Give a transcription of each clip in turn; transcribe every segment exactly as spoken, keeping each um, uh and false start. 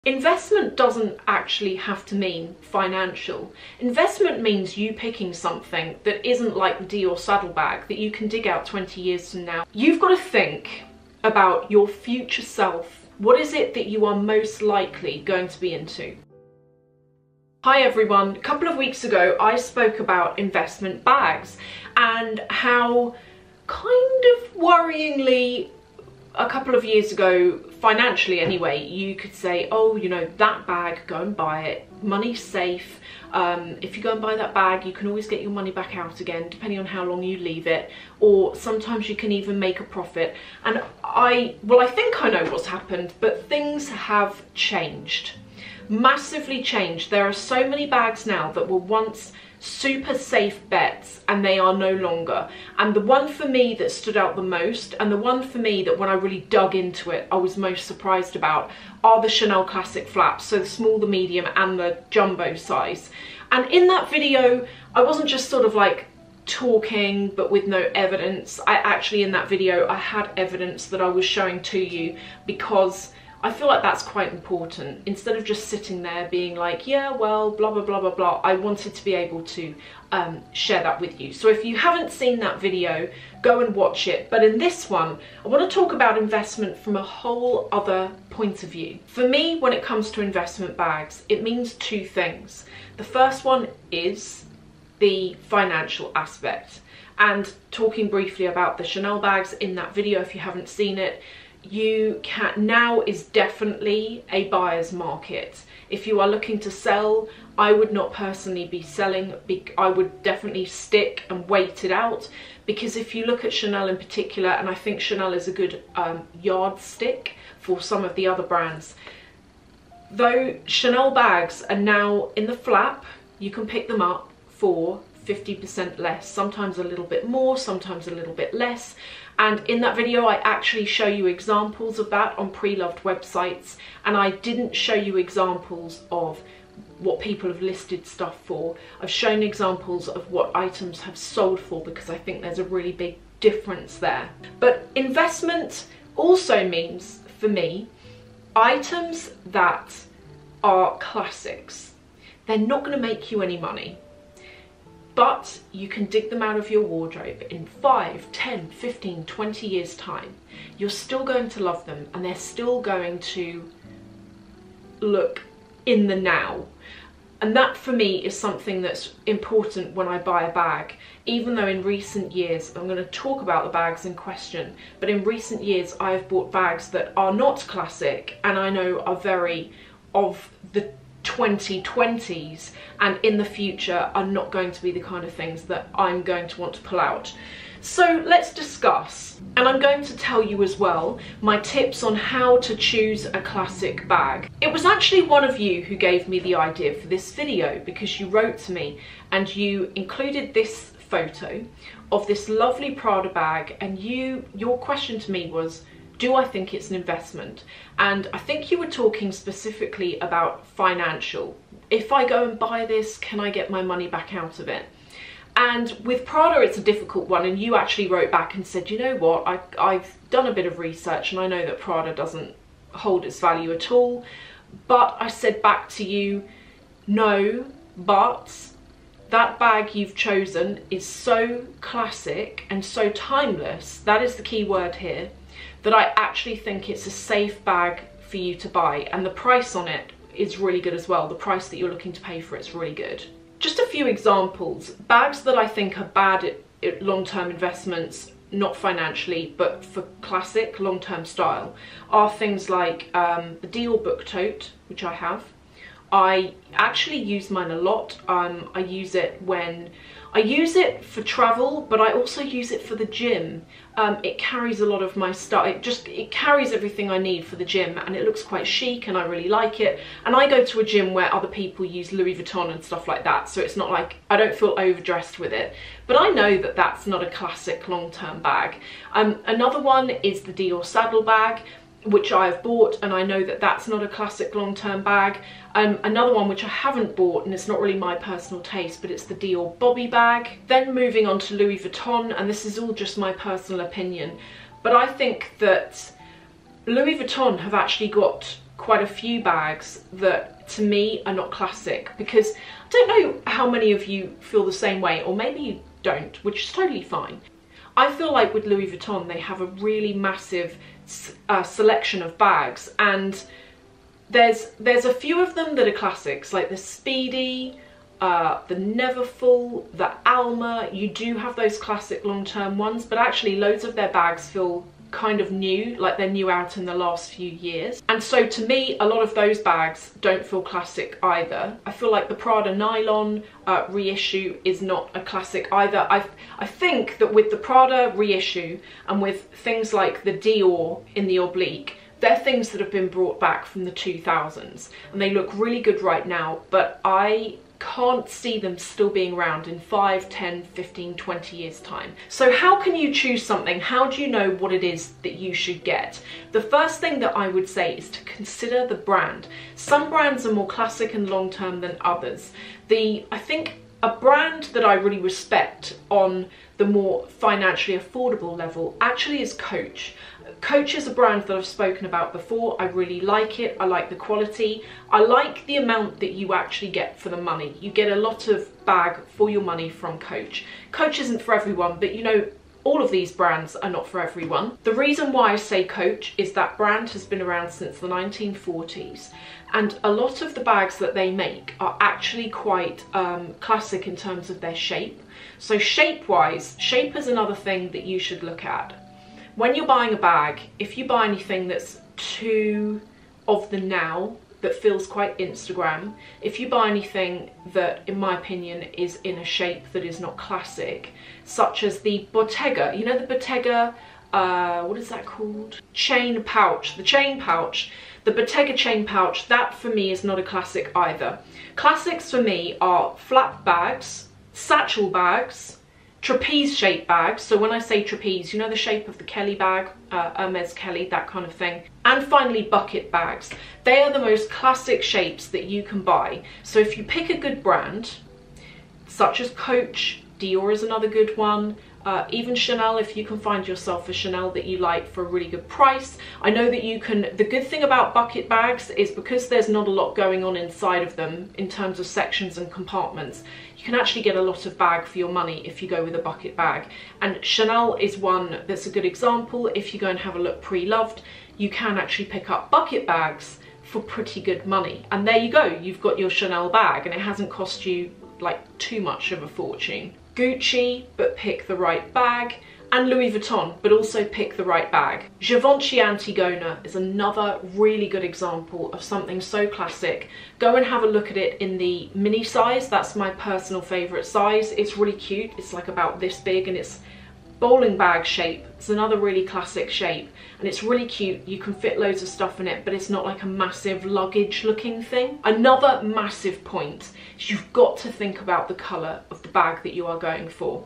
Investment doesn't actually have to mean financial. Investment means you picking something that isn't like the Dior saddlebag that you can dig out twenty years from now. You've got to think about your future self. What is it that you are most likely going to be into? Hi everyone, a couple of weeks ago I spoke about investment bags and how kind of worryingly a couple of years ago, financially anyway, you could say, oh, you know, that bag, go and buy it, money's safe. Um, if you go and buy that bag, you can always get your money back out again, depending on how long you leave it, or sometimes you can even make a profit. And I, well, I think I know what's happened, but things have changed. Massively changed. There are so many bags now that were once super safe bets and they are no longer. And the one for me that stood out the most, and the one for me that when I really dug into it I was most surprised about, are the Chanel classic flaps, so the small, the medium and the jumbo size. And in that video I wasn't just sort of like talking but with no evidence. I actually, in that video, I had evidence that I was showing to you, because I feel like that's quite important. Instead of just sitting there being like, yeah, well, blah, blah, blah, blah, blah, I wanted to be able to um, share that with you. So if you haven't seen that video, go and watch it. But in this one, I want to talk about investment from a whole other point of view. For me, when it comes to investment bags, it means two things. The first one is the financial aspect. And talking briefly about the Chanel bags in that video, if you haven't seen it, you can, now is definitely a buyer's market. If you are looking to sell, I would not personally be selling. I would definitely stick and wait it out, because if you look at Chanel in particular, and I think Chanel is a good um, yardstick for some of the other brands, though Chanel bags are now in the flap, you can pick them up for fifty percent less, sometimes a little bit more, sometimes a little bit less. And in that video I actually show you examples of that on pre-loved websites, and I didn't show you examples of what people have listed stuff for. I've shown examples of what items have sold for, because I think there's a really big difference there. But investment also means, for me, items that are classics. They're not going to make you any money, but you can dig them out of your wardrobe in five, ten, fifteen, twenty years time. You're still going to love them, and they're still going to look in the now. And that for me is something that's important when I buy a bag. Even though in recent years, I'm going to talk about the bags in question, but in recent years I have bought bags that are not classic and I know are very of the twenty twenties, and in the future are not going to be the kind of things that I'm going to want to pull out. So let's discuss, and I'm going to tell you as well my tips on how to choose a classic bag. It was actually one of you who gave me the idea for this video, because you wrote to me and you included this photo of this lovely Prada bag, and you your question to me was, do I think it's an investment? And I think you were talking specifically about financial. If I go and buy this, can I get my money back out of it? And with Prada it's a difficult one, and you actually wrote back and said, you know what, I, I've done a bit of research and I know that Prada doesn't hold its value at all. But I said back to you, no, but that bag you've chosen is so classic and so timeless, that is the key word here, that I actually think it's a safe bag for you to buy, and the price on it is really good as well. The price that you're looking to pay for it's really good. Just a few examples. Bags that I think are bad at, at long-term investments, not financially, but for classic long-term style, are things like um, the Dior book tote, which I have. I actually use mine a lot. Um, I use it when I use it for travel, but I also use it for the gym. Um, it carries a lot of my stuff. It just it carries everything I need for the gym, and it looks quite chic, and I really like it. And I go to a gym where other people use Louis Vuitton and stuff like that, so it's not like I don't feel overdressed with it. But I know that that's not a classic long-term bag. Um, another one is the Dior saddle bag, which I have bought, and I know that that's not a classic long-term bag. Um, another one which I haven't bought, and it's not really my personal taste, but it's the Dior Bobby bag. Then moving on to Louis Vuitton, and this is all just my personal opinion, but I think that Louis Vuitton have actually got quite a few bags that to me are not classic, because I don't know how many of you feel the same way, or maybe you don't, which is totally fine. I feel like with Louis Vuitton they have a really massive uh, selection of bags, and there's there's a few of them that are classics, like the Speedy, uh, the Neverfull, the Alma. You do have those classic long-term ones, but actually loads of their bags feel kind of new, like they're new out in the last few years. And so to me, a lot of those bags don't feel classic either. I feel like the Prada Nylon uh, reissue is not a classic either. I I think that with the Prada reissue and with things like the Dior in the oblique, they're things that have been brought back from the two thousands and they look really good right now, but I can't see them still being around in five, ten, fifteen, twenty years time. So how can you choose something? How do you know what it is that you should get? The first thing that I would say is to consider the brand. Some brands are more classic and long-term than others. The, I think a brand that I really respect on the more financially affordable level actually is Coach. Coach is a brand that I've spoken about before. I really like it. I like the quality. I like the amount that you actually get for the money. You get a lot of bag for your money from Coach. Coach isn't for everyone, but you know, all of these brands are not for everyone. The reason why I say Coach is that brand has been around since the nineteen forties, and a lot of the bags that they make are actually quite um, classic in terms of their shape. So shape-wise, shape is another thing that you should look at. When you're buying a bag, if you buy anything that's too of the now, that feels quite Instagram, if you buy anything that, in my opinion, is in a shape that is not classic, such as the Bottega, you know the Bottega, uh, what is that called? Chain pouch, the chain pouch, the Bottega chain pouch, that for me is not a classic either. Classics for me are flap bags, satchel bags, trapeze shape bags. So when I say trapeze, you know the shape of the Kelly bag, uh, Hermes Kelly, that kind of thing. And finally, bucket bags. They are the most classic shapes that you can buy. So if you pick a good brand, such as Coach, Dior is another good one, uh, even Chanel, if you can find yourself a Chanel that you like for a really good price. I know that you can, the good thing about bucket bags is because there's not a lot going on inside of them in terms of sections and compartments, you can actually get a lot of bag for your money if you go with a bucket bag. And Chanel is one that's a good example. If you go and have a look pre-loved, you can actually pick up bucket bags for pretty good money. And there you go, you've got your Chanel bag and it hasn't cost you like too much of a fortune. Gucci, but pick the right bag. And Louis Vuitton, but also pick the right bag. Givenchy Antigona is another really good example of something so classic. Go and have a look at it in the mini size. That's my personal favourite size. It's really cute. It's like about this big and it's bowling bag shape. It's another really classic shape and it's really cute. You can fit loads of stuff in it, but it's not like a massive luggage looking thing. Another massive point is you've got to think about the colour of the bag that you are going for.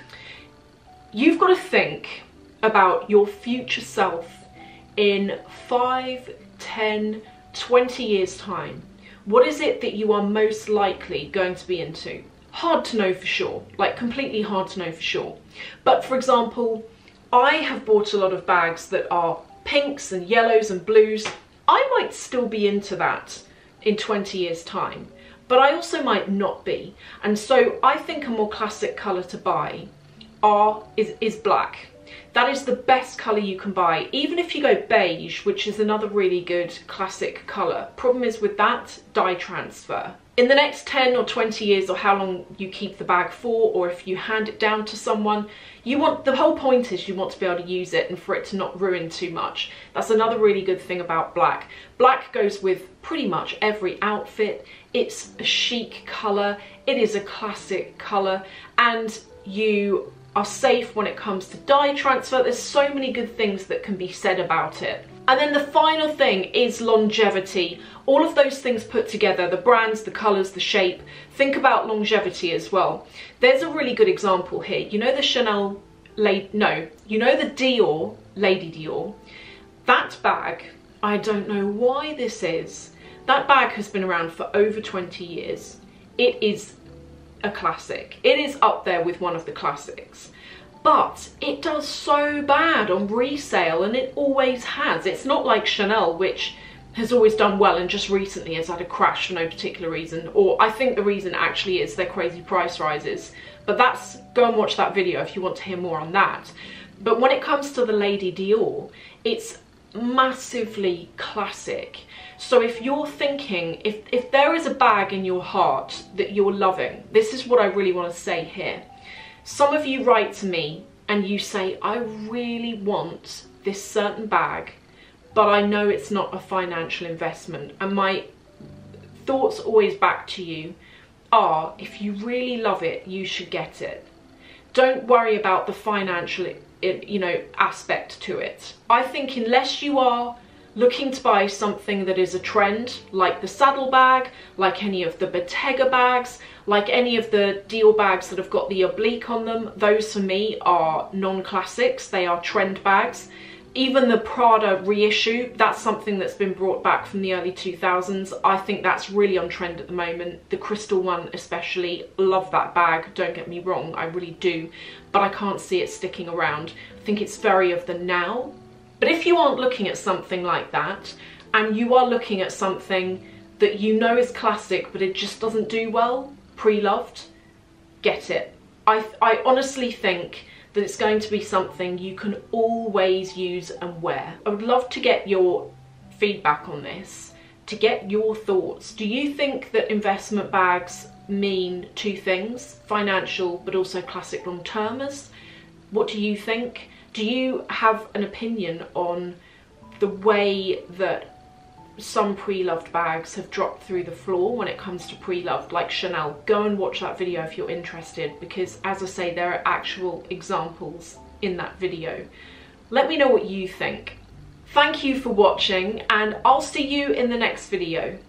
You've got to think about your future self in five, ten, twenty years time. What is it that you are most likely going to be into? Hard to know for sure, like completely hard to know for sure. But for example, I have bought a lot of bags that are pinks and yellows and blues. I might still be into that in twenty years time, but I also might not be. And so I think a more classic colour to buy Are, is, is black. That is the best colour you can buy. Even if you go beige, which is another really good classic colour, problem is with that, dye transfer. In the next ten or twenty years, or how long you keep the bag for, or if you hand it down to someone, you want, the whole point is you want to be able to use it and for it to not ruin too much. That's another really good thing about black. Black goes with pretty much every outfit. It's a chic colour, it is a classic colour, and you are safe when it comes to dye transfer. There's so many good things that can be said about it. And then the final thing is longevity. All of those things put together, the brands, the colours, the shape, think about longevity as well. There's a really good example here. You know the Chanel, La- no, you know the Dior, Lady Dior? That bag, I don't know why this is, that bag has been around for over twenty years. It is a classic. It is up there with one of the classics, but it does so bad on resale, and it always has. It's not like Chanel, which has always done well and just recently has had a crash for no particular reason, or I think the reason actually is their crazy price rises. But that's, go and watch that video if you want to hear more on that. But when it comes to the Lady Dior, it's massively classic. So if you're thinking, if, if there is a bag in your heart that you're loving, this is what I really want to say here. Some of you write to me and you say, I really want this certain bag, but I know it's not a financial investment. And my thoughts always back to you are, if you really love it, you should get it. Don't worry about the financial, you know, aspect to it. I think unless you are looking to buy something that is a trend, like the saddle bag, like any of the Bottega bags, like any of the Dior bags that have got the oblique on them, those for me are non-classics, they are trend bags. Even the Prada reissue, that's something that's been brought back from the early two thousands. I think that's really on trend at the moment. The crystal one especially, love that bag, don't get me wrong, I really do. But I can't see it sticking around. I think it's very of the now. But if you aren't looking at something like that, and you are looking at something that you know is classic, but it just doesn't do well, pre-loved, get it. I, I honestly think that it's going to be something you can always use and wear. I would love to get your feedback on this, to get your thoughts. Do you think that investment bags mean two things, financial but also classic long-termers? What do you think? Do you have an opinion on the way that some pre-loved bags have dropped through the floor when it comes to pre-loved, like Chanel? Go and watch that video if you're interested, because as I say, there are actual examples in that video. Let me know what you think. Thank you for watching, and I'll see you in the next video.